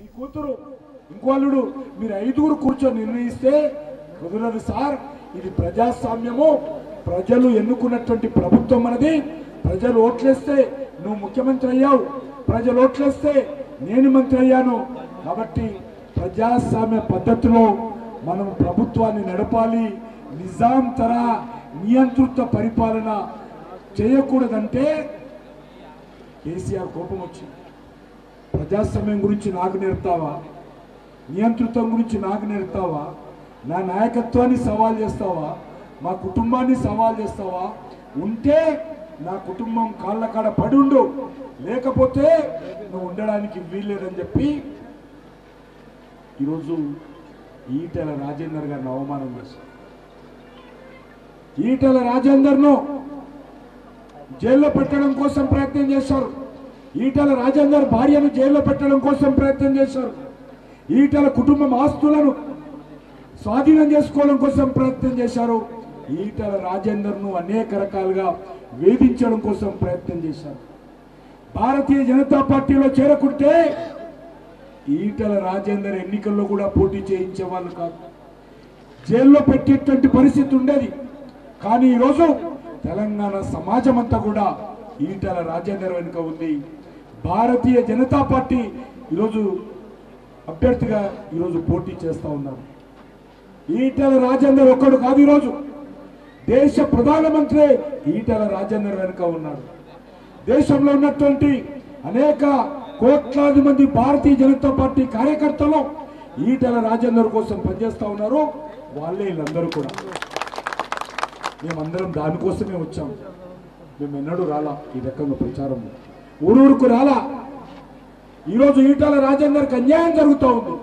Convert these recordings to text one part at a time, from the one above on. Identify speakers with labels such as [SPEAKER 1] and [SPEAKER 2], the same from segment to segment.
[SPEAKER 1] మీ కూతురు ఇంకో అల్లుడు మీరు ఐదుగురు కూర్చొని నిర్ణయిస్తే కుదరదు సార్. ఇది ప్రజాస్వామ్యము, ప్రజలు ఎన్నుకున్నటువంటి ప్రభుత్వం అనేది. ప్రజలు ఓట్లేస్తే నువ్వు ముఖ్యమంత్రి అయ్యావు, ప్రజలు ఓట్లేస్తే నేను మంత్రి అయ్యాను. కాబట్టి ప్రజాస్వామ్య పద్ధతిలో మనం ప్రభుత్వాన్ని నడపాలి. నిజాం తరహా నియంత్రిత పరిపాలన చేయకూడదంటే కేసీఆర్ కోపం వచ్చింది. ప్రజాస్వామ్యం గురించి నాకు నేర్పుతావా, నియంత్రితం గురించి నాకు నేర్పుతావా, నా నాయకత్వాన్ని సవాల్ చేస్తావా, మా కుటుంబాన్ని సవాల్ చేస్తావా? ఉంటే నా కుటుంబం కాళ్ళ కాడ పడి ఉండు, లేకపోతే నువ్వు ఉండడానికి వీల్లేదని చెప్పి ఈరోజు ఈటెల రాజేందర్ గారిని అవమానం చేశారు. ఈటెల రాజేందర్ను జైల్లో పెట్టడం కోసం ప్రయత్నం చేశారు. ఈటెల రాజేందర్ భార్యను జైల్లో పెట్టడం కోసం ప్రయత్నం చేశారు. ఈటెల కుటుంబం ఆస్తులను స్వాధీనం చేసుకోవడం కోసం ప్రయత్నం చేశారు. ఈటెల రాజేందర్ను అనేక రకాలుగా వేధించడం కోసం ప్రయత్నం చేశారు. భారతీయ జనతా పార్టీలో చేరకుంటే ఈటెల రాజేందర్ ఎన్నికల్లో కూడా పోటీ చేయించే వాళ్ళు కాదు, జైల్లో పెట్టేటువంటి పరిస్థితి ఉండేది. కానీ ఈరోజు తెలంగాణ సమాజం అంతా కూడా ఈటెల రాజేందర్ వెనుక ఉంది. భారతీయ జనతా పార్టీ ఈరోజు అభ్యర్థిగా ఈరోజు పోటీ చేస్తూ ఉన్నారు. ఈటెల రాజేందర్ ఒక్కడు కాదు, ఈరోజు దేశ ప్రధానమంత్రి ఈటెల రాజేందర్ వెనుక ఉన్నాడు. దేశంలో ఉన్నటువంటి అనేక కోట్లాది మంది భారతీయ జనతా పార్టీ కార్యకర్తలు ఈటెల రాజేందర్ కోసం పనిచేస్తా ఉన్నారు. వాళ్ళే వీళ్ళందరూ కూడా. మేమందరం దానికోసమే వచ్చాం. మేము ఎన్నడూ రాలా ఈ రకంగా ప్రచారం, ఊరూరుకు రాలా. ఈరోజు ఈటెల రాజేందర్కి అన్యాయం జరుగుతూ ఉంది.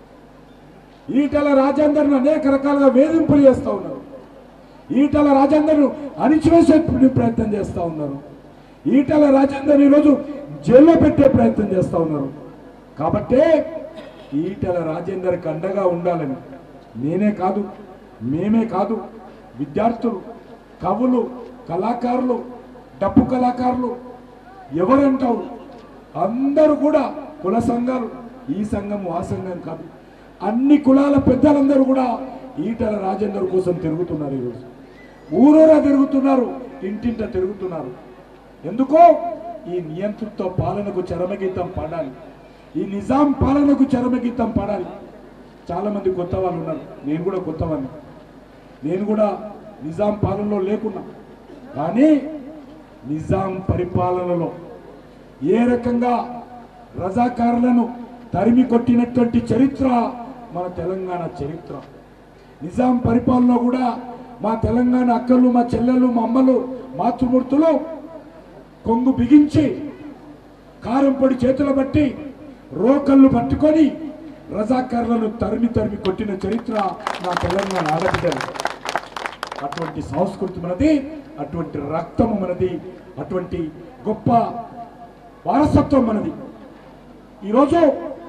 [SPEAKER 1] ఈటెల రాజేందర్ను అనేక రకాలుగా వేధింపులు చేస్తూ ఉన్నారు. ఈటెల రాజేందర్ను అణిచివేసే ప్రయత్నం చేస్తూ ఉన్నారు. ఈటెల రాజేందర్ ఈరోజు జైల్లో పెట్టే ప్రయత్నం చేస్తూ ఉన్నారు. కాబట్టే ఈటెల రాజేందర్కి అండగా ఉండాలని నేనే కాదు, మేమే కాదు, విద్యార్థులు, కవులు, కళాకారులు, డప్పు కళాకారులు, ఎవరంటావు అందరూ కూడా కుల సంఘాలు, ఈ సంఘం ఆ సంఘం కాదు, అన్ని కులాల పెద్దలందరూ కూడా ఈటెల రాజేందర్ కోసం తిరుగుతున్నారు. ఈరోజు ఊరూరా తిరుగుతున్నారు, ఇంటింట తిరుగుతున్నారు. ఎందుకో ఈ నియంతృత్వ పాలనకు చరమగీతం పాడాలి, ఈ నిజాం పాలనకు చరమగీతం పాడాలి. చాలా మంది కొత్త వాళ్ళు ఉన్నారు, నేను కూడా కొత్తవాడిని. నేను కూడా నిజాం పాలనలో లేకున్నా, కానీ నిజాం పరిపాలనలో ఏ రకంగా రజాకారులను తరిమి కొట్టినటువంటి చరిత్ర మన తెలంగాణ చరిత్ర. నిజాం పరిపాలనలో కూడా మా తెలంగాణ అక్కలు, మా చెల్లెలు, మా అమ్మలు, మాతృమూర్తులు కొంగు బిగించి కారం పొడి చేతులు బట్టి రోకళ్ళు పట్టుకొని రజాకారులను తరిమి తరిమి కొట్టిన చరిత్ర నా తెలంగాణ ఆడబిడ్డలు. అటువంటి సంస్కృతి మనది, అటువంటి రక్తము మనది, అటువంటి గొప్ప వారసత్వం మనది. ఈరోజు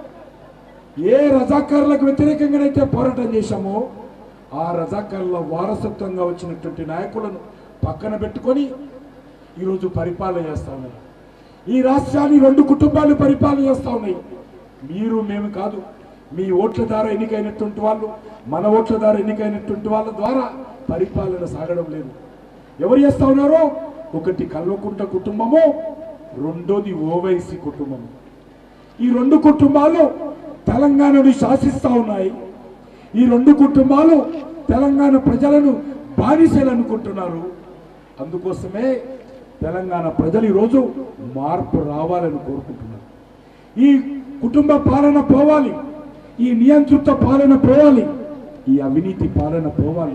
[SPEAKER 1] ఏ రజాకారులకు వ్యతిరేకంగానైతే పోరాటం చేశామో ఆ రజాకారుల వారసత్వంగా వచ్చినటువంటి నాయకులను పక్కన పెట్టుకొని ఈరోజు పరిపాలన చేస్తా ఉన్నారు. ఈ రాష్ట్రాన్ని 2 కుటుంబాలు పరిపాలన చేస్తా ఉన్నాయి. మీరు మేము కాదు, మీ ఓట్ల ద్వారా ఎన్నికైనటువంటి వాళ్ళు, మన ఓట్ల ద్వారా ఎన్నికైనటువంటి వాళ్ళ ద్వారా పరిపాలన సాగడం లేదు. ఎవరు చేస్తా ఉన్నారో, ఒకటి కల్వకుంట్ల కుటుంబము, రెండోది ఓవైసీ కుటుంబము. ఈ 2 కుటుంబాలు తెలంగాణను శాసిస్తా ఉన్నాయి. ఈ 2 కుటుంబాలు తెలంగాణ ప్రజలను బానిసలు అనుకుంటున్నారు. అందుకోసమే తెలంగాణ ప్రజలు ఈరోజు మార్పు రావాలని కోరుకుంటున్నారు. ఈ కుటుంబ పాలన పోవాలి, ఈ నియంత్రిత పాలన పోవాలి, ఈ అవినీతి పాలన పోవాలి,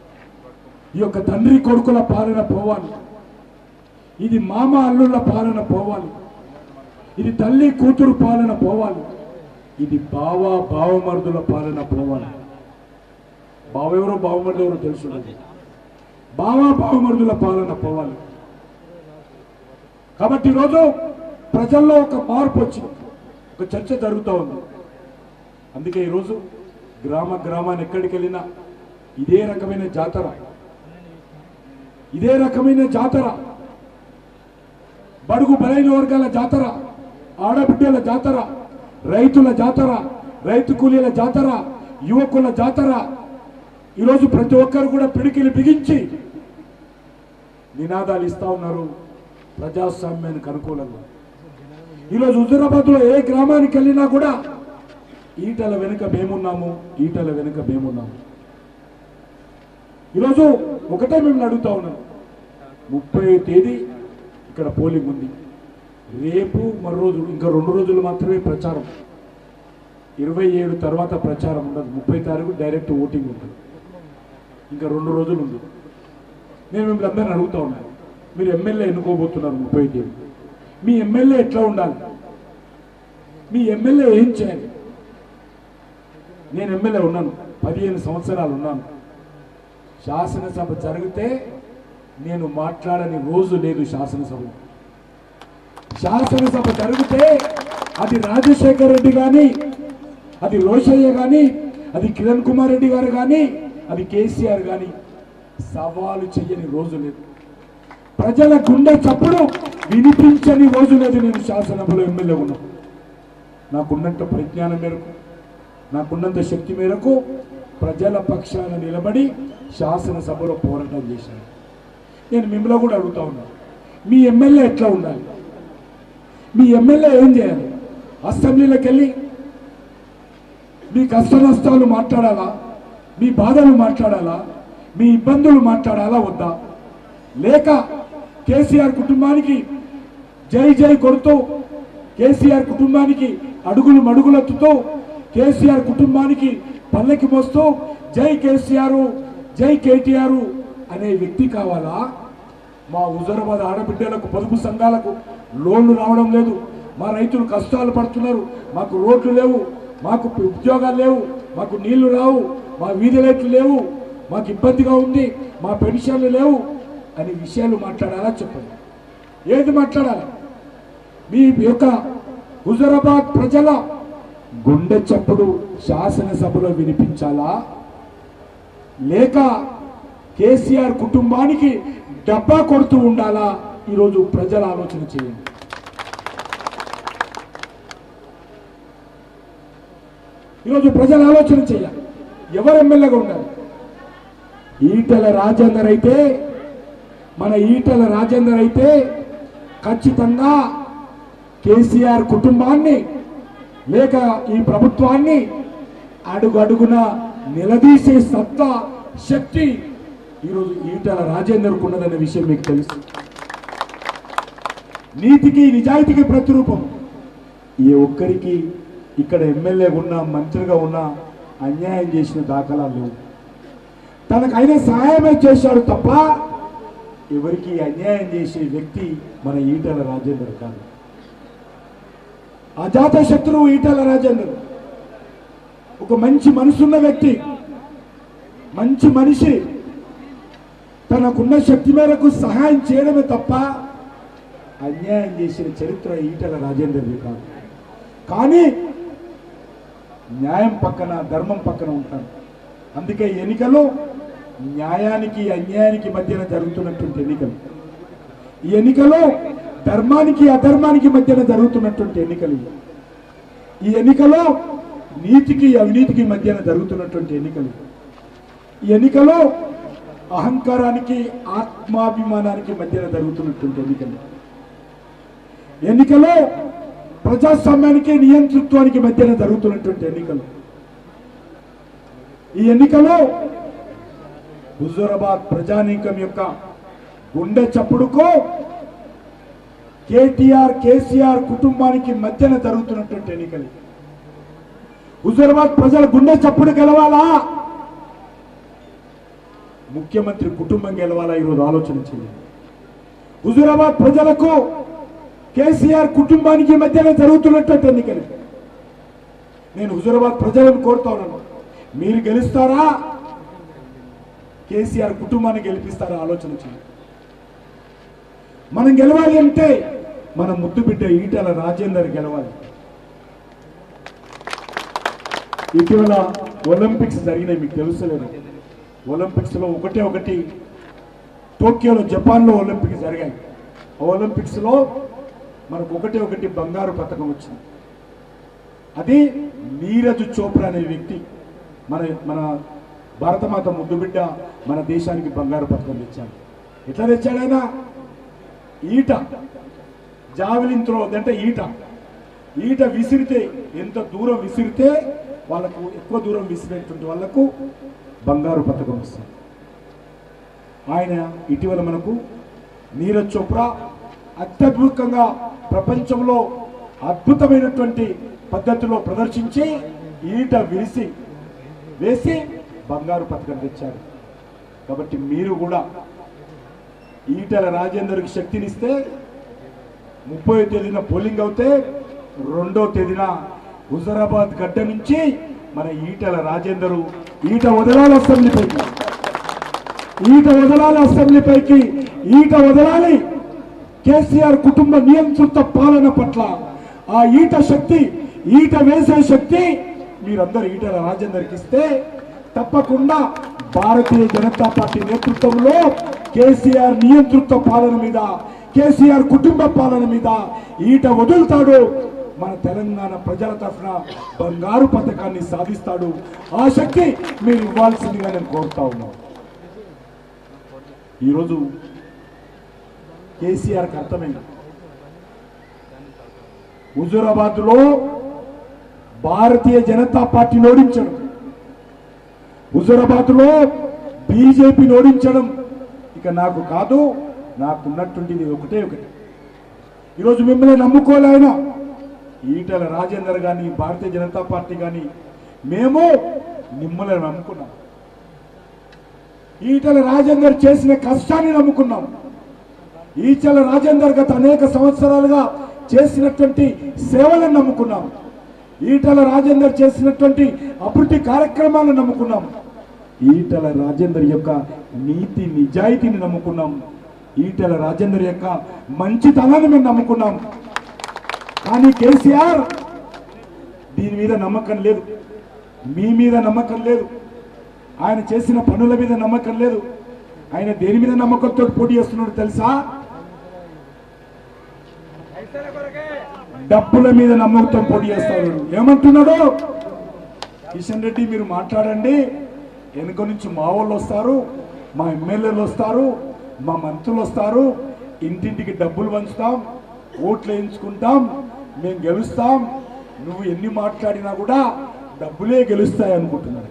[SPEAKER 1] ఈ యొక్క తండ్రి కొడుకుల పాలన పోవాలి, ఇది మామ అల్లుళ్ళ పాలన పోవాలి, ఇది తల్లి కూతురు పాలన పోవాలి, ఇది బావమరుదుల పాలన పోవాలి. బావెవరో బావమరుదు ఎవరో తెలుసు, బావమరుదుల పాలన పోవాలి. కాబట్టి ఈరోజు ప్రజల్లో ఒక మార్పు వచ్చింది, ఒక చర్చ జరుగుతూ ఉంది. అందుకే ఈరోజు గ్రామాన్ని ఎక్కడికి వెళ్ళినా ఇదే రకమైన జాతర, ఇదే రకమైన జాతర, బడుగు బలైన వర్గాల జాతర, ఆడబిడ్డల జాతర, రైతుల జాతర, రైతు కూలీల జాతర, యువకుల జాతర. ఈరోజు ప్రతి ఒక్కరు కూడా పిడికిలు బిగించి నినాదాలు ఇస్తా ఉన్నారు ప్రజాస్వామ్యానికి అనుకూలంగా. ఈరోజు హుజూరాబాద్లో ఏ గ్రామానికి వెళ్ళినా కూడా ఈటల వెనుక మేమున్నాము, ఈటల వెనుక మేమున్నాము. ఈరోజు ఒకటే మేము అడుగుతా ఉన్నాం, 30వ తేదీ ఇక్కడ పోలింగ్ ఉంది. రేపు మరో రోజు, ఇంకా 2 రోజులు మాత్రమే ప్రచారం. 27 తర్వాత ప్రచారం ఉండదు. 30 తారీఖు డైరెక్ట్ ఓటింగ్ ఉంటుంది. ఇంకా 2 రోజులు ఉంది. నేను మిమ్మల్ని అందరిని అడుగుతా ఉన్నాను, మీరు ఎమ్మెల్యే ఎన్నుకోబోతున్నారు 30వ తేదీ. మీ ఎమ్మెల్యే ఎట్లా ఉండాలి? మీ ఎమ్మెల్యే ఏం చేయాలి? నేను ఎమ్మెల్యే ఉన్నాను, 15 సంవత్సరాలు ఉన్నాను. శాసనసభ జరిగితే నేను మాట్లాడని రోజు లేదు. శాసనసభ జరిగితే అది రాజశేఖర్ రెడ్డి కానీ, అది రోషయ్య కానీ, అది కిరణ్ కుమార్ రెడ్డి గారు కానీ, అది కేసీఆర్ కానీ సవాలు చెయ్యని రోజు లేదు. ప్రజల గుండె చప్పుడు వినిపించని రోజు లేదు. నేను శాసనసభలో ఎమ్మెల్యే ఉన్నాను. నాకున్నంత పరిజ్ఞానం మేరకు, నాకున్నంత శక్తి మేరకు ప్రజల పక్షాన నిలబడి శాసనసభలో పోరాటం చేశాను. నేను మిమ్మల్ని కూడా అడుగుతా ఉన్నాను, మీ ఎమ్మెల్యే ఎట్లా ఉండాలి? మీ ఎమ్మెల్యే ఏం చేయాలి? అసెంబ్లీలోకి వెళ్ళి మీ కష్ట నష్టాలు మాట్లాడాలా? మీ బాధలు మాట్లాడాలా? మీ ఇబ్బందులు మాట్లాడాలా వద్దా? లేక కేసీఆర్ కుటుంబానికి జై జై కొడుతూ, కేసీఆర్ కుటుంబానికి అడుగులు మడుగులెత్తుతూ, కేసీఆర్ కుటుంబానికి పల్లెకి మోస్తూ జై కేసీఆర్, జై కేటీఆర్ అనే వ్యక్తి కావాలా? మా హుజూరాబాద్ ఆడబిడ్డలకు, పొదుపు సంఘాలకు లోన్లు రావడం లేదు, మా రైతులు కష్టాలు పడుతున్నారు, మాకు రోడ్లు లేవు, మాకు ఉద్యోగాలు లేవు, మాకు నీళ్లు రావు, మా వీధి లైట్లు లేవు, మాకు ఇబ్బందిగా ఉంది, మా పెన్షన్లు లేవు అనే విషయాలు మాట్లాడాలా? చెప్పండి, ఏది మాట్లాడాలి? మీ యొక్క హుజూరాబాద్ ప్రజల గుండె చప్పుడు శాసనసభలో వినిపించాలా? లేక కేసీఆర్ కుటుంబానికి డబ్బా కొడుతూ ఉండాలా? ఈరోజు ప్రజల ఆలోచన చేయండి. ఈరోజు ప్రజల ఆలోచన చేయాలి. ఎవరు ఎమ్మెల్యేగా ఉండాలి? ఈటల రాజేందర్ అయితే, మన ఈటల రాజేందర్ అయితే ఖచ్చితంగా కేసీఆర్ కుటుంబాన్ని లేక ఈ ప్రభుత్వాన్ని అడుగు అడుగున నిలదీసే సత్తా, శక్తి ఈరోజు ఈటల రాజేందర్కు ఉన్నదనే విషయం మీకు తెలుసు. నీతికి నిజాయితీకి ప్రతిరూపం. ఏ ఒక్కరికి ఇక్కడ ఎమ్మెల్యే ఉన్నా, మంత్రిగా ఉన్నా అన్యాయం చేసిన దాఖలాలు లేవు. తనకు అయిన సహాయమే చేశాడు తప్ప ఎవరికి అన్యాయం చేసే వ్యక్తి మన ఈటల రాజేందర్ కాదు. అజాత శత్రువు ఈటల రాజేందర్. ఒక మంచి మనసున్న వ్యక్తి, మంచి మనిషి. తనకున్న శక్తి మేరకు సహాయం చేయడమే తప్ప అన్యాయం చేసిన చరిత్ర ఈటల రాజేందర్ది కాదు. కానీ న్యాయం పక్కన, ధర్మం పక్కన ఉంటాడు. అందుకే ఎన్నికలు న్యాయానికి అన్యాయానికి మధ్యన జరుగుతున్నటువంటి ఎన్నికలు. ఈ ఎన్నికలు ధర్మానికి అధర్మానికి మధ్యన జరుగుతున్నటువంటి ఎన్నికలు. ఈ ఎన్నికలో నీతికి అవినీతికి మధ్యన జరుగుతున్నటువంటి ఎన్నికలు. ఈ ఎన్నికలో అహంకారానికి ఆత్మాభిమానానికి మధ్యన జరుగుతున్నటువంటి ఎన్నికలు. ఎన్నికలో ప్రజాస్వామ్యానికి నియంతృత్వానికి మధ్యన జరుగుతున్నటువంటి ఎన్నికలు. ఈ ఎన్నికలో హుజూరాబాద్ ప్రజానీకం యొక్క గుండె చప్పుడుకు కేటీఆర్, కేసీఆర్ కుటుంబానికి మధ్యన జరుగుతున్నటువంటి ఎన్నికలు. హుజూరాబాద్ ప్రజల గుండె చప్పుడు గెలవాలా? ముఖ్యమంత్రి కుటుంబం గెలవాలా? ఈరోజు ఆలోచన చేయండి. హుజూరాబాద్ ప్రజలకు కేసీఆర్ కుటుంబానికి మధ్యన జరుగుతున్నటువంటి ఎన్నికలు. నేను హుజూరాబాద్ ప్రజలను కోరుతా ఉన్నాను, మీరు గెలుస్తారా, కేసీఆర్ కుటుంబాన్ని గెలిపిస్తారా? ఆలోచన చేయండి. మనం గెలవాలి అంటే మన ముద్దు బిడ్డ ఈటల రాజేందర్ గెలవాలి. ఇటీవల ఒలింపిక్స్ జరిగినాయి, మీకు తెలుసలేదు. ఒలింపిక్స్ లో ఒకటి టోక్యోలో, జపాన్లో ఒలింపిక్స్ జరిగాయి. ఒలింపిక్స్ లో మనకు ఒకటి బంగారు పథకం వచ్చింది. అది నీరజ్ చోప్రా అనే వ్యక్తి మన మన భారతమాత ముద్దుబిడ్డ మన దేశానికి బంగారు పథకం తెచ్చాడు. ఎట్లా తెచ్చాడు ఆయన? ఈట జావెలిన్ త్రో అంటే ఈట విసిరితే ఎంత దూరం విసిరితే వాళ్ళకు ఎక్కువ దూరం విసిరేటువంటి వాళ్ళకు బంగారు పథకం వస్తుంది. ఆయన ఇటీవల మనకు నీరజ్ చోప్రా అత్యద్భుతంగా ప్రపంచంలో అద్భుతమైనటువంటి పద్ధతిలో ప్రదర్శించి ఈట వేసి బంగారు పథకం తెచ్చారు. కాబట్టి మీరు కూడా ఈటల రాజేందర్కి శక్తినిస్తే 30వ తేదీన పోలింగ్ అవుతే 2వ తేదీన హుజరాబాద్ గడ్డ నుంచి మన ఈటల రాజేందరు ఈట వదలాలి అసెంబ్లీపైకి ఈట వదలాలి. కేసీఆర్ కుటుంబ నియంత్రిత పాలన పట్ల ఆ ఈట వేసే శక్తి మీరందరూ ఈటల రాజేందర్కి ఇస్తే తప్పకుండా భారతీయ జనతా పార్టీ నేతృత్వంలో కేసీఆర్ నియంత్రిత పాలన మీద, కేసీఆర్ కుటుంబ పాలన మీద ఈట వదులుతాడు. మన తెలంగాణ ప్రజల తరఫున బంగారు పథకాన్ని సాధిస్తాడు. ఆ శక్తి మీరు ఇవ్వాల్సిందిగా నేను కోరుతా ఉన్నాను. ఈరోజు కేసీఆర్కి అర్థమైంది, హుజూరాబాద్లో భారతీయ జనతా పార్టీని ఓడించడం, హుజూరాబాద్లో బీజేపీని ఓడించడం ఇక నాకు కాదు, నాకున్నటువంటిది ఒకటే. ఈరోజు మిమ్మల్ని నమ్ముకోలేనా ఈటల రాజేందర్ కానీ భారతీయ జనతా పార్టీ కానీ మేము మిమ్మల్ని నమ్ముకున్నాం. ఈటల రాజేందర్ చేసిన కష్టాన్ని నమ్ముకున్నాం. ఈటల రాజేందర్ గత అనేక సంవత్సరాలుగా చేసినటువంటి సేవలను నమ్ముకున్నాం. ఈటల రాజేందర్ చేసినటువంటి అభివృద్ధి కార్యక్రమాలను నమ్ముకున్నాం. ఈటల రాజేందర్ యొక్క నీతి నిజాయితీని నమ్ముకున్నాం. ఈటల రాజేందర్ యొక్క మంచితనాన్ని మేము నమ్ముకున్నాం. కానీ కేసీఆర్ దీని మీద నమ్మకం లేదు, మీ మీద నమ్మకం లేదు, ఆయన చేసిన పనుల మీద నమ్మకం లేదు. ఆయన దేని మీద నమ్మకంతో పోటీ చేస్తున్నాడు తెలుసా? డబ్బుల మీద నమ్మకంతో పోటీ చేస్తాడు. ఏమంటున్నాడు? కిషన్ రెడ్డి మీరు మాట్లాడండి, వెనుక నుంచి మా వాళ్ళు వస్తారు, మా ఎమ్మెల్యేలు వస్తారు, మా మంత్రులు వస్తారు, ఇంటింటికి డబ్బులు పంచుతాం, ఓట్లు వేయించుకుంటాం, మేము గెలుస్తాం, నువ్వు ఎన్ని మాట్లాడినా కూడా డబ్బులే గెలుస్తాయి అనుకుంటున్నారు.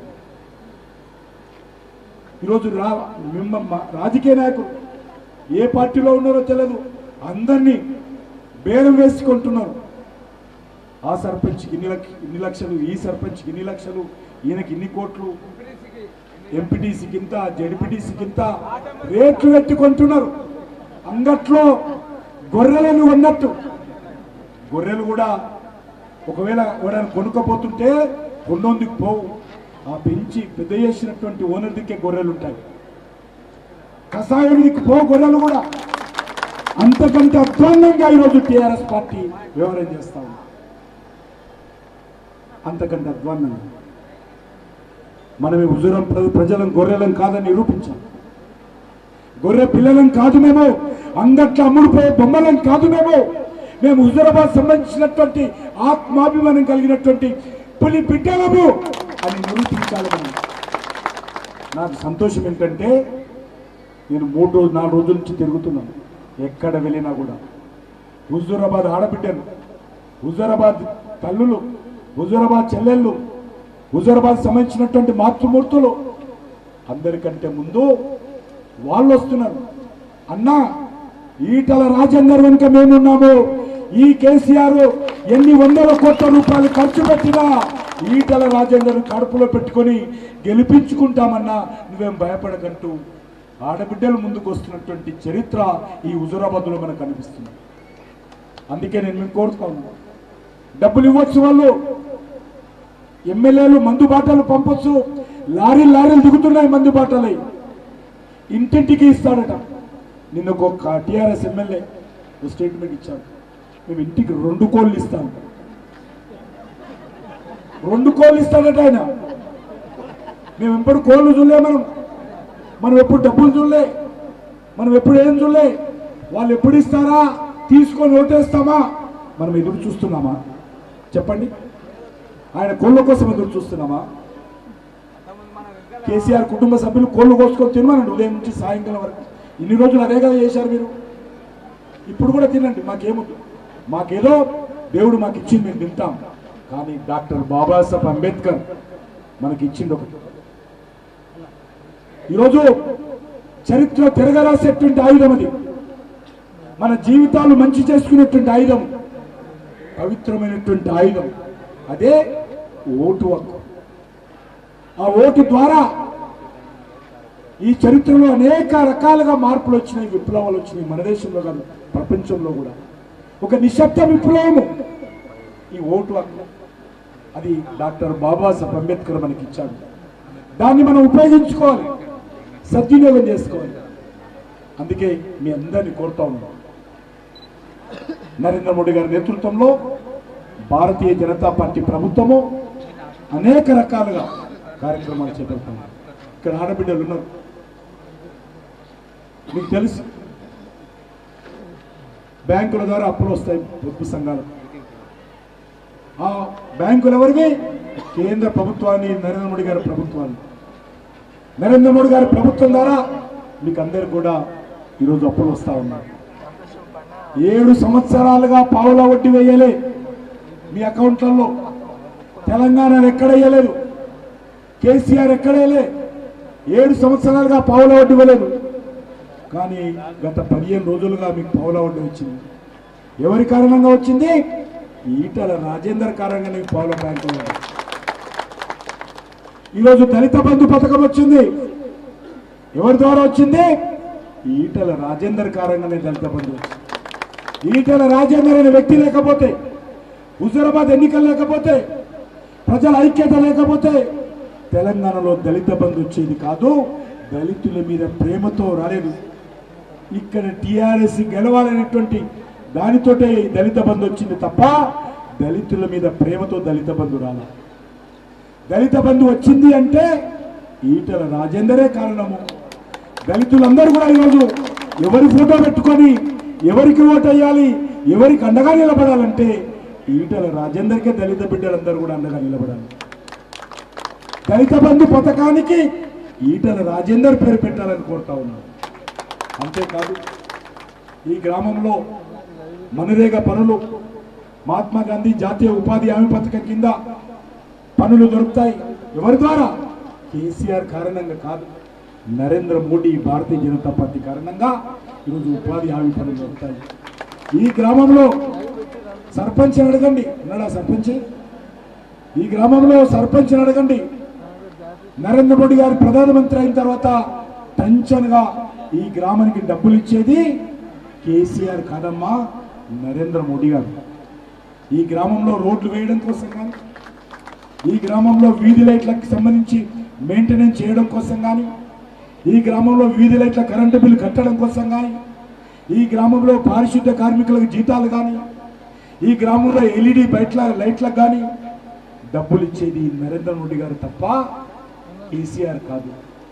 [SPEAKER 1] ఈరోజు రాజకీయ నాయకులు ఏ పార్టీలో ఉన్నారో తెలియదు, అందరినీ బేరం వేసుకుంటున్నారు. ఆ సర్పంచ్కి ఇన్ని లక్షలు, ఈ సర్పంచ్కి ఇన్ని లక్షలు, ఈయనకి ఇన్ని కోట్లు, ఎంపీటీసీకి ఇంత, జడ్పీటీసీకి ఇంత రేట్లు పెట్టుకుంటున్నారు. అంగట్లో గొర్రెలను ఉన్నట్టు గొర్రెలు కూడా ఒకవేళ ఎవరైనా కొనుక్కపోతుంటే కొండొందుకు పోవు, ఆ పెంచి పెద్ద చేసినటువంటి ఓనర్ దిక్కే గొర్రెలు ఉంటాయి. కషాయం దిక్కు పో గొర్రెలు కూడా. అంతకంటే అధ్వాన్నంగా ఈరోజు టీఆర్ఎస్ పార్టీ వ్యవహారం చేస్తా ఉంది. అంతకంటే అధ్వాన్నంగా మనమే హుజూరం ప్రజలను గొర్రెలను కాదని నిరూపించాం. గొర్రె పిల్లలను కాదు మేము, అంగట్లో అమ్ముడుపోయే బొమ్మలను కాదు మేము హుజూరాబాద్ సంబంధించినటువంటి ఆత్మాభిమానం కలిగినటువంటి పులి బిడ్డలము అని నిరూపించాలి. మనం నాకు సంతోషం ఏంటంటే నేను 4 రోజుల నుంచి తిరుగుతున్నాను. ఎక్కడ వెళ్ళినా కూడా హుజూరాబాద్ ఆడబిడ్డలు, హుజూరాబాద్ తల్లులు, హుజూరాబాద్ చెల్లెళ్ళు, హుజూరాబాద్ సంబంధించినటువంటి మాతృమూర్తులు అందరికంటే ముందు వాళ్ళు వస్తున్నారు. అన్నా ఈటల రాజేందర్ వెనుక మేమున్నాము. ఈ కేసీఆర్ ఎన్ని వందల కోట్ల రూపాయలు ఖర్చు పెట్టినా ఈటల రాజేందర్ కడుపులో పెట్టుకొని గెలిపించుకుంటామన్నా నువ్వేం భయపడకంటూ ఆడబిడ్డలు ముందుకు వస్తున్నటువంటి చరిత్ర ఈ హుజూరాబాద్లో మనకు కనిపిస్తుంది. అందుకే నేను మేము కోరుతాను, డబ్బులు ఇవ్వచ్చు, వాళ్ళు ఎమ్మెల్యేలు మందు బాటలు పంపొచ్చు, లారీలు దిగుతున్నాయి మందు బాటలు, ఇంటింటికి ఇస్తాడట. నిన్న ఒక టీఆర్ఎస్ ఎమ్మెల్యే స్టేట్మెంట్ ఇచ్చాడు, మేము ఇంటికి 2 కోళ్ళు ఇస్తాం. 2 కోళ్ళు ఇస్తాడట ఆయన. మేము ఎప్పుడు కోళ్ళు చూడలే, మనం ఎప్పుడు డబ్బులు చూడలే, మనం ఎప్పుడు ఏం చూడలే. వాళ్ళు ఎప్పుడు ఇస్తారా తీసుకొని ఓటేస్తామా మనం ఎదురు చూస్తున్నామా? చెప్పండి. ఆయన కోళ్ళ కోసం ఎదురు చూస్తున్నామా? కేసీఆర్ కుటుంబ సభ్యులు కోళ్ళు కోసుకొని తినమనండి ఉదయం నుంచి సాయంకాలం వరకు. ఇన్ని రోజులు అదే కదా చేశారు మీరు. ఇప్పుడు కూడా తినండి, మాకేమొద్దు. మాకేదో దేవుడు మాకు ఇచ్చింది, మేము తింటాం. కానీ డాక్టర్ బాబాసాహెబ్ అంబేద్కర్ మనకి ఇచ్చింది ఒకటి. ఈరోజు చరిత్ర తిరగరాసేటువంటి ఆయుధం అది. మన జీవితాలు మంచి చేసుకునేటువంటి ఆయుధం, పవిత్రమైనటువంటి ఆయుధం. అదే ఓటు హక్కు. ఆ ఓటు ద్వారా ఈ చరిత్రలో అనేక రకాలుగా మార్పులు వచ్చినాయి, విప్లవాలు వచ్చినాయి. మన దేశంలో కాదు, ప్రపంచంలో కూడా. ఒక నిశ్శబ్ద విప్లవము ఈ ఓటు హక్కు. అది డాక్టర్ బాబాసాహెబ్ అంబేద్కర్ మనకి ఇచ్చాడు. దాన్ని మనం ఉపయోగించుకోవాలి, సద్వినియోగం చేసుకోవాలి. అందుకే మీ అందరినీ కోరుతా ఉన్నాం, నరేంద్ర మోడీ గారి నేతృత్వంలో భారతీయ జనతా పార్టీ ప్రభుత్వము అనేక రకాలుగా కార్యక్రమాలు చేపడుతున్నారు. ఇక్కడ ఆడబిడ్డలు ఉన్నారు, మీకు తెలుసు. బ్యాంకుల ద్వారా అప్పులు వస్తాయి పొదుపు సంఘాలకు. ఆ బ్యాంకులు ఎవరివి? కేంద్ర ప్రభుత్వాన్ని, నరేంద్ర మోడీ గారి ప్రభుత్వాన్ని. నరేంద్ర మోడీ గారి ప్రభుత్వం ద్వారా మీకు అందరు కూడా ఈరోజు అప్పులు వస్తూ ఉన్నారు. 7 సంవత్సరాలుగా పావుల వడ్డీ వేయలే మీ అకౌంట్లలో. తెలంగాణ ఎక్కడ వేయలేదు, కేసీఆర్ ఎక్కడేలే. 7 సంవత్సరాలుగా పావుల వడ్డీ ఇవ్వలేదు. కానీ గత 15 రోజులుగా మీకు పావుల వడ్డీ వచ్చింది. ఎవరి కారణంగా వచ్చింది? ఈటల రాజేందర్ కారణంగా మీకు పావుల బ్యాంకు. ఈరోజు దళిత బంధు పథకం వచ్చింది. ఎవరి ద్వారా వచ్చింది? ఈటల రాజేందర్ కారణంగానే దళిత బంధు వచ్చింది. ఈటల రాజేందర్ అనే వ్యక్తి లేకపోతే, హుజూరాబాద్ ఎన్నికలు లేకపోతే, ప్రజల ఐక్యత లేకపోతే తెలంగాణలో దళిత బంధు వచ్చేది కాదు. దళితుల మీద ప్రేమతో రాలేదు. ఇక్కడ టీఆర్ఎస్ గెలవాలనేటువంటి దానితోటే దళిత బంధు వచ్చింది తప్ప దళితుల మీద ప్రేమతో దళిత బంధు రాల. దళిత బంధు వచ్చింది అంటే ఈటల రాజేందరే కారణము. దళితులందరూ కూడా ఈరోజు ఎవరి ఫోటో పెట్టుకొని ఎవరికి ఓటు వేయాలి, ఎవరికి అండగా నిలబడాలంటే ఈటల రాజేందర్కే దళిత బిడ్డలందరూ కూడా అండగా నిలబడాలి. దళిత బంధు పథకానికి ఈటల రాజేందర్ పేరు పెట్టాలని కోరుతా ఉన్నాను. అంతేకాదు, ఈ గ్రామంలో మనరేగా పనులు, మహాత్మా గాంధీ జాతీయ ఉపాధి హామీ పథకం కింద పనులు దొరుకుతాయి. ఎవరి ద్వారా? కేసీఆర్ కారణంగా కాదు, నరేంద్ర మోడీ భారతీయ జనతా పార్టీ కారణంగా ఈరోజు ఉపాధి హామీ పనులు దొరుకుతాయి. ఈ గ్రామంలో సర్పంచ్ అడగండి, ఉన్నాడా సర్పంచ్? ఈ గ్రామంలో సర్పంచ్ అడగండి. నరేంద్ర మోడీ గారు ప్రధానమంత్రి అయిన తర్వాత టెన్షన్గా ఈ గ్రామానికి డబ్బులు ఇచ్చేది కేసీఆర్ కాదమ్మా, నరేంద్ర మోడీ గారు. ఈ గ్రామంలో రోడ్లు వేయడం కోసం కానీ, ఈ గ్రామంలో వీధి లైట్లకు సంబంధించి మెయింటెనెన్స్ చేయడం కోసం కానీ, ఈ గ్రామంలో వీధి లైట్ల కరెంటు బిల్లు కట్టడం కోసం కానీ, ఈ గ్రామంలో పారిశుద్ధ్య కార్మికులకు జీతాలు కానీ, ఈ గ్రామంలో ఎల్ఈడి లైట్లకు కానీ డబ్బులు ఇచ్చేది నరేంద్ర మోడీ గారు తప్ప కేసీఆర్ కాదు.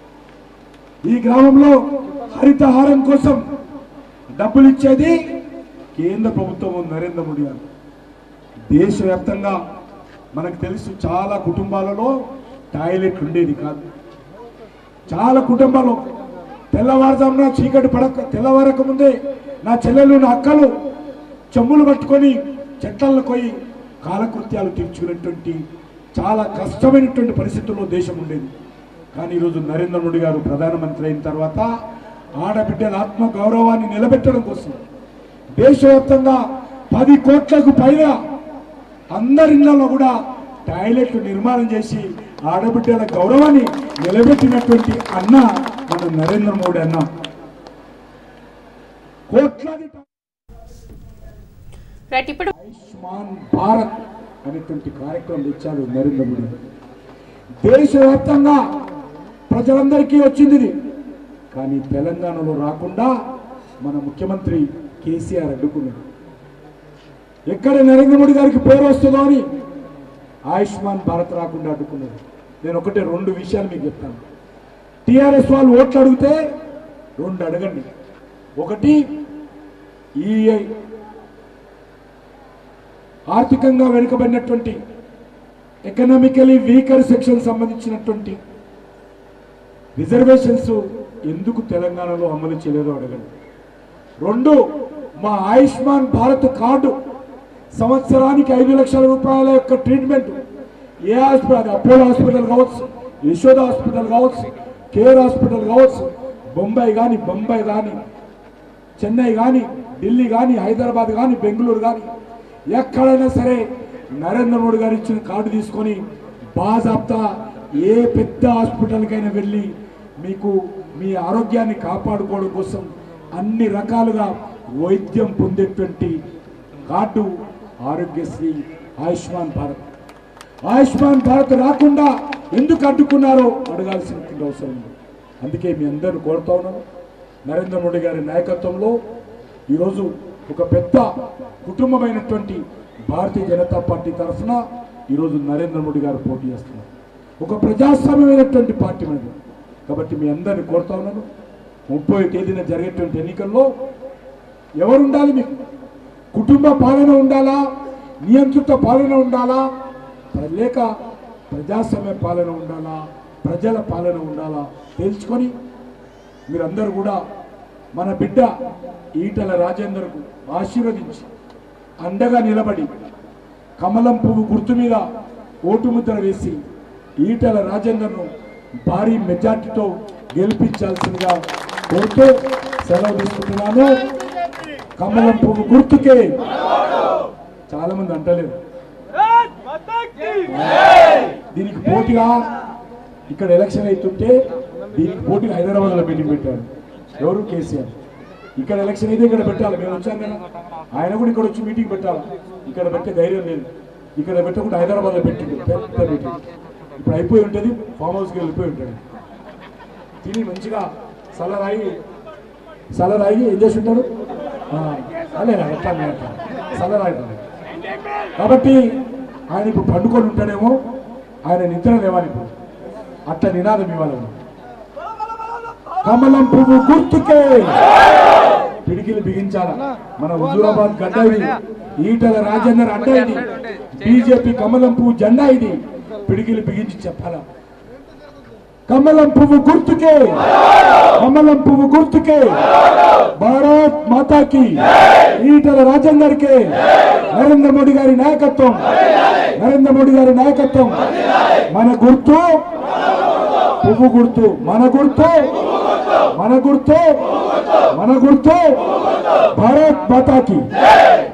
[SPEAKER 1] ఈ గ్రామంలో హరితహారం కోసం డబ్బులు ఇచ్చేది కేంద్ర ప్రభుత్వం, నరేంద్ర మోడీ గారు. దేశవ్యాప్తంగా మనకు తెలుసు, చాలా కుటుంబాలలో టాయిలెట్లు ఉండేది కాదు. చాలా కుటుంబాలు తెల్లవారుజామున చీకటి తెల్లవారక ముందే నా చెల్లెలు, నా అక్కలు చెమ్ములు పట్టుకొని చెట్లను పోయి కాలకృత్యాలు తీర్చుకునేటువంటి చాలా కష్టమైనటువంటి పరిస్థితుల్లో దేశం ఉండేది. కానీ ఈరోజు నరేంద్ర మోడీ గారు ప్రధానమంత్రి అయిన తర్వాత ఆడబిడ్డల ఆత్మ గౌరవాన్ని నిలబెట్టడం కోసం దేశవ్యాప్తంగా 10 కోట్లకు పైగా అందరిలో కూడా టాయిలెట్లు నిర్మాణం చేసి ఆడబిడ్డల గౌరవాన్ని నిలబెట్టినటువంటి అన్న మన నరేంద్ర మోడీ అన్న. కోట్లాది ఆయుష్మాన్ భారత్ అనేటువంటి కార్యక్రమం ఇచ్చాడు నరేంద్ర మోడీ. దేశవ్యాప్తంగా ప్రజలందరికీ వచ్చింది ఇది. కానీ తెలంగాణలో రాకుండా మన ముఖ్యమంత్రి కేసీఆర్ అడ్డుకున్నాడు. ఎక్కడ నరేంద్ర మోడీ గారికి పేరు వస్తుందో అని ఆయుష్మాన్ భారత్ రాకుండా అడ్డుకున్నాడు. నేను ఒకటే 2 విషయాలు మీకు చెప్తాను. టీఆర్ఎస్ వాళ్ళు ఓట్లు అడిగితే 2 అడగండి. ఒకటి, ఈ ఆర్థికంగా వెనుకబడినటువంటి ఎకనామికలీ వీకర్ సెక్షన్ సంబంధించినటువంటి రిజర్వేషన్స్ ఎందుకు తెలంగాణలో అమలు చేయలేదో అడగండి. 2, మా ఆయుష్మాన్ భారత్ కార్డు సంవత్సరానికి 5 లక్షల రూపాయల యొక్క ట్రీట్మెంట్ ఏ హాస్పిటల్, అపోలో హాస్పిటల్ కావచ్చు, యశోద హాస్పిటల్ కావచ్చు, కేర్ హాస్పిటల్ కావచ్చు, బొంబాయి కానీ చెన్నై కానీ ఢిల్లీ కానీ హైదరాబాద్ కానీ బెంగళూరు కానీ ఎక్కడైనా సరే నరేంద్ర మోడీ గారు ఇచ్చిన కార్డు తీసుకొని బాజాబ్తా ఏ పెద్ద హాస్పిటల్కైనా వెళ్ళి మీకు మీ ఆరోగ్యాన్ని కాపాడుకోవడం కోసం అన్ని రకాలుగా వైద్యం పొందేటువంటి కార్డు ఆరోగ్యశ్రీ ఆయుష్మాన్ భారత్. ఆయుష్మాన్ భారత్ రాకుండా ఎందుకు అడ్డుకున్నారో అడగాల్సిన అవసరం ఉంది. అందుకే మీ అందరూ కోరుతా ఉన్నాను, నరేంద్ర మోడీ గారి నాయకత్వంలో ఈరోజు ఒక పెద్ద కుటుంబమైనటువంటి భారతీయ జనతా పార్టీ తరఫున ఈరోజు నరేంద్ర మోడీ గారు పోటీ చేస్తున్నారు. ఒక ప్రజాస్వామ్యమైనటువంటి పార్టీ మీద. కాబట్టి మీ అందరిని కోరుతా ఉన్నాను, 30వ తేదీన జరిగేటువంటి ఎన్నికల్లో ఎవరు ఉండాలి? మీకు కుటుంబ పాలన ఉండాలా, నియంత్రిత పాలన ఉండాలా, లేక ప్రజాస్వామ్య పాలన ఉండాలా, ప్రజల పాలన ఉండాలా తెలుసుకొని మీరందరూ కూడా మన బిడ్డ ఈటల రాజేందర్కు ఆశీర్వదించి అండగా నిలబడి కమలం పువ్వు గుర్తు మీద ఓటు ముద్ర వేసి ఈటల రాజేందర్ను భారీ మెజార్టీతో గెలిపించాల్సిందిగా కోరుతూ సెలవు తీసుకుంటున్నాను. కమలం పువ్వు గుర్తుకే. చాలా మంది అంటలేదు దీనికి పోటీగా ఇక్కడ ఎలక్షన్ అవుతుంటే దీనికి పోటీగా హైదరాబాద్లో మీటింగ్ పెట్టారు. ఎవరు? కేసీఆర్. ఇక్కడ ఎలక్షన్ అయితే ఇక్కడ పెట్టాలి, మేము వచ్చాం కదా, ఆయన కూడా ఇక్కడ వచ్చి మీటింగ్ పెట్టాలి. ఇక్కడ పెట్టే ధైర్యం లేదు, ఇక్కడ పెట్టకుండా హైదరాబాద్లో పెట్టిండు పెద్ద మీటింగ్. ఇప్పుడు అయిపోయి ఉంటుంది, ఫామ్ హౌస్కి వెళ్ళిపోయి ఉంటాడు. తిని మంచిగా సలరాయి ఏం చేసి ఉంటాడు అలేనా ఎట్లా సలరాయి. కాబట్టి ఆయన ఇప్పుడు పండుకొని ఉంటాడేమో, ఆయన నిద్ర లేవాలి. ఇప్పుడు అట్లా నినాదం ఇవ్వాలి. కమలం పువ్వు గుర్తుకే పిడికిలు బిగించాలా. మన హుజూరాబాద్ గడ్డ ఇది, ఈటల రాజేందర్ అడ్డ ఇది, బీజేపీ కమలం పువ్వు జెండా ఇది. పిడికిలు బిగించి చెప్పాలా, కమలం పువ్వు గుర్తుకే, కమలం పువ్వు గుర్తుకే, భారత్ మాతాకి, ఈటల రాజేందర్ కే, నరేంద్ర మోడీ గారి నాయకత్వం, నరేంద్ర మోడీ గారి నాయకత్వం. మన గుర్తు పువ్వు గుర్తు, మన గుర్తు భారత్ మాతాకి.